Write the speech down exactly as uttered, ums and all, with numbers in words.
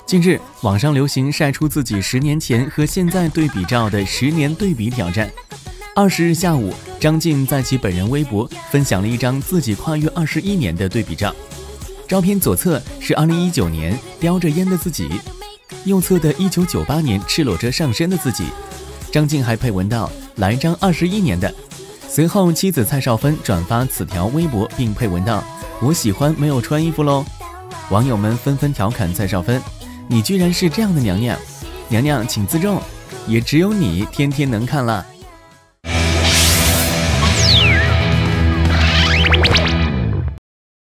近日，网上流行晒出自己十年前和现在对比照的十年对比挑战。二十日下午，张晋在其本人微博分享了一张自己跨越二十一年的对比照。照片左侧是二零一九年叼着烟的自己，右侧的一九九八年赤裸着上身的自己。张晋还配文道：“来张二十一年的。”随后，妻子蔡少芬转发此条微博，并配文道：“我喜欢没有穿衣服喽。”网友们纷纷调侃蔡少芬：“你居然是这样的娘娘，娘娘请自重，也只有你天天能看了。”